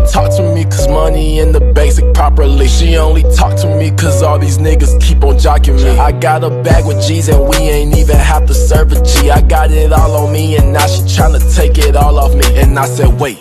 talk to me cause money in the basic properly. She only talk to me cause all these niggas keep on jocking me. I got a bag with G's and we ain't even have to serve a G. I got it all on me and now she tryna take it all off me. And I said wait,